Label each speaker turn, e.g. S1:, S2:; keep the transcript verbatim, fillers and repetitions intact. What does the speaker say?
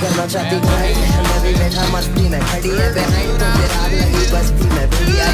S1: करना चाहती भाई, मैं भी बैठा मस्ती में, खड़ी है